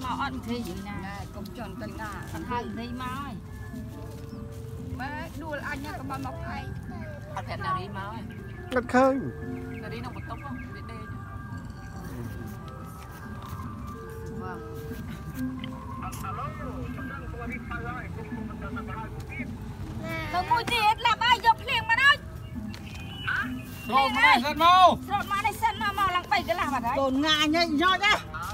mau ăn thì gì nè công chọn tên na ăn hàng thì mau mà đua anh nhá có mọc hay ăn phèn nào đi mau ngắt khơi là đi nông một tông không đi đê Thôi mùi tiệt làm ai dọc liền mà nói Rộn mà này sân mau Rộn mà này sân mau lăng bày cái làm ở đấy Cồn Nga nhá nhá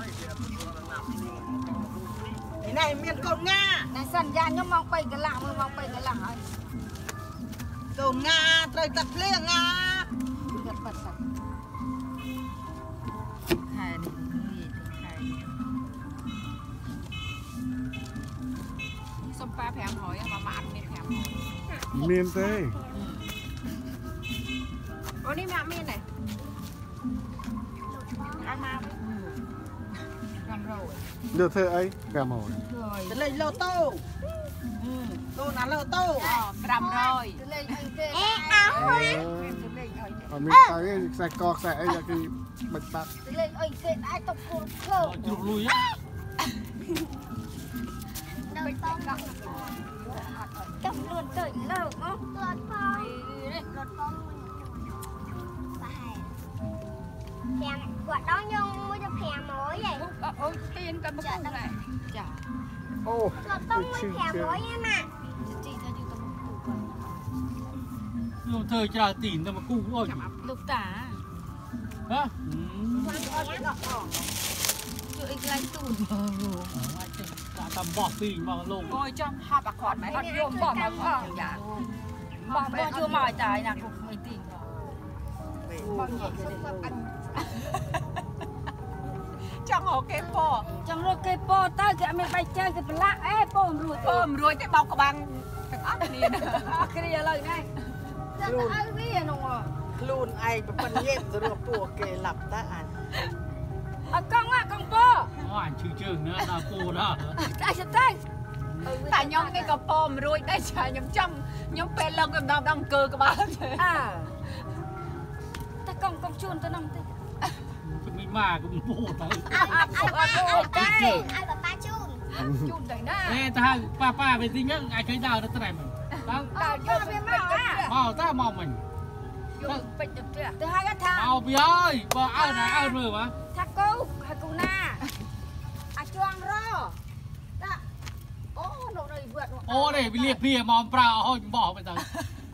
Cái này miền cồn Nga Này sân ra nhóm mong bày cái làm ấy Cồn Nga trời tập liền Nga Gật bật sạch Khai đi khai đi Xong ba phèm hỏi mà ăn miền phèm hỏi miền tây Có đi mẹ miền này Ăn mà Làm rồi được thơ ấy gà màu Rồi Tôi lên lô tô Tô là lô tô Làm rồi miền tây sạch cọc sạch ấy là cái bạch bạc Lên ơi kệ ai tộc cô khờ Chụp lùi á Trong luôn trời lờ không? Lọt phong Phèn, quả đó nhung mới cho phèn mới vậy. ôi tiền cần một cục này Chả ô Lọt tông mới phèn mới em ạ. Chị ra như tao một củ Lúc thời trả tỉn ra mà cụ ôi Lục tả Hả? Chữ ít lạnh tùn Đã tầm bỏ tỉn mà lộn ngồi trong hộp bạc khoản máy hot vô bỏ mà khoản dạ Bọn bọn chưa mỏi tài nè cục mấy tỷ trong hồ kê bò Trong rồi cây bò ta kìa mình bay chơi cái lạ ế bò rùi ôm rồi cái bọc của bằng cái ốc đi Cái này lời này Rất là ai biết nông à Luôn ai mà phân nhếp rồi được bùa kề lặp ta ăn Con bò Hoài chữ trường nữa là cô đó Tại sao tay tại nhóm cái cặp ôm rồi đây chả nhóm trong nhóm pe lông em đang cơ các bạn À Ta con chuồn ta nông tay Mình mà cũng bố thấy Ai bảo ba chun. chun đấy na Ê ta pa về tính nhá ai thấy đào nó thế này mình ta vô bên mỏ á Màu ta màu mình vô bệnh được chưa Từ hai cái thằng Màu bì ơi Bò áo này áo rồi mà Thằng cô Hai cô na À choang ro Ô nó đây vượt Ô này bị liệt bìa màu prao thôi bỏ bây giờ